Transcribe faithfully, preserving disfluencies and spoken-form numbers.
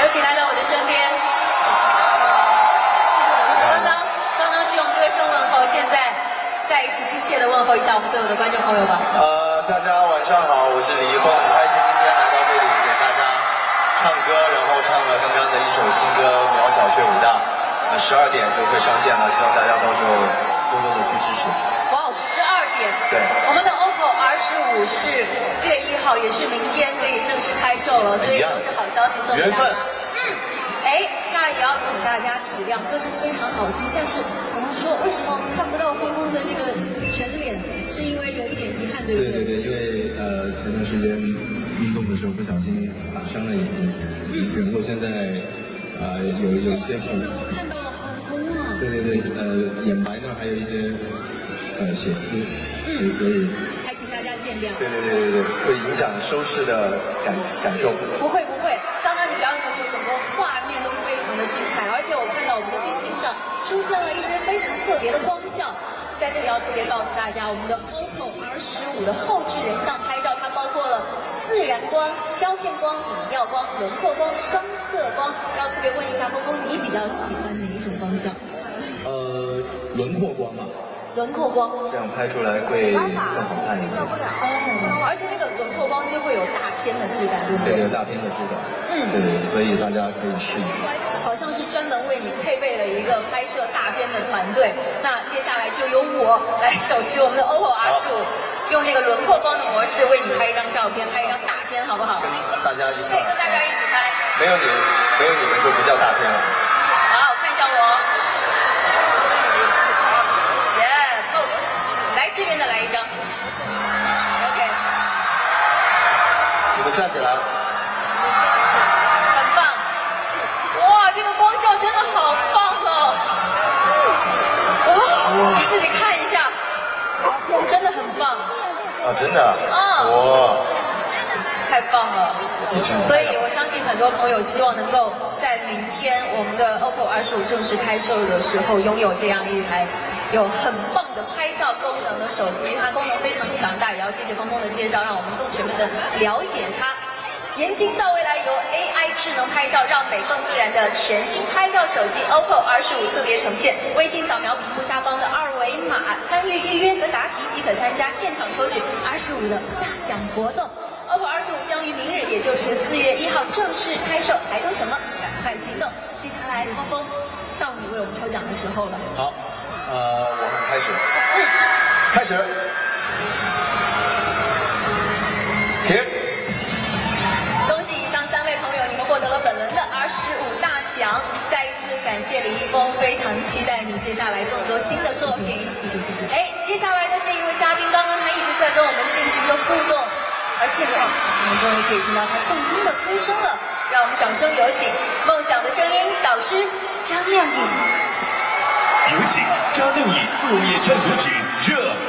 请来到我的身边。刚刚刚刚是用歌声问候，现在再一次亲切的问候一下我们所有的观众朋友吧。 呃，大家晚上好，我是李易峰，很开心今天来到这里给大家唱歌，然后唱了刚刚的一首新歌《渺小却伟大》，呃，十二点就会上线了，希望大家到时候多多的去支持。 哇，十二点。 对。我们的 O P P O R 十五是四月一号，也是明天可以正式开售了，所以都是好消息送给大家。嗯。哎，那也要请大家体谅，歌声非常好听，但是我们说为什么看不到峰峰的这个全脸，是因为有一点遗憾，对不对？ 对对对，因为呃前段时间运动的时候不小心打伤了眼睛，嗯，然后现在呃有有一些红， 看到了好红啊。 对对对，呃眼白那还有一些呃血丝，嗯，所以还请大家见谅。 对对对对对，会影响收视的感感受。 不会不会，刚刚你表演的时候，整个画面都非常的精彩，而且我看到我们的屏屏上出现了一些非常特别的光效。在这里要特别告诉大家，我们的 O P P O R 十五的后置人像拍照，它包括了自然光、胶片光、影调光、轮廓光、双色光。要特别问一下峰峰，你比较喜欢哪一种光效？ 呃，轮廓光吧。 轮廓光， 这样拍出来会更好看一些。 哦，而且那个轮廓光就会有大片的质感，对不对？ 对，有大片的质感。 嗯， 对对，所以大家可以试一试。 好像是专门为你配备了一个拍摄大片的团队。那接下来就由我来手持我们的 O P P O R 十五，用这个轮廓光的模式为你拍一张照片，拍一张大片，好不好？ 大家一可以跟大家一起拍。 没有你，没有你们就不叫大片了。 好，看一下我。来这边的来一张 ，OK。 你们站起来。 很棒，哇，这个光效真的好棒哦！哇，你自己看一下，真的很棒。 啊，真的？ 啊。 哇。 太棒了！所以我相信很多朋友希望能够在明天我们的 O P P O R 十五正式开售的时候，拥有这样一台有很棒的拍照功能的手机。它功能非常强大，也要谢谢峰峰的介绍，让我们更全面的了解它。言情到未来由 A I 智能拍照让美更自然的全新拍照手机 O P P O R 十五特别呈现。微信扫描屏幕下方的二维码，参与预约和答题即可参加现场抽取 R 十五的大奖活动。O P P O R 十五将于明日，也就是四月一号正式开售，还等什么？赶快行动！接下来，峰峰到你为我们抽奖的时候了。 好，呃，我们开始。嗯，开始。停。 恭喜以上三位朋友，你们获得了本轮的 R 十五大奖。再一次感谢李易峰，非常期待你接下来更多新的作品。哎，接下来的这一位嘉宾，刚刚他一直在跟我们进行着互动。而现在，我们终于可以听到他动听的歌声了，让我们掌声有请梦想的声音导师张靓颖。 有请张靓颖落叶战组曲热。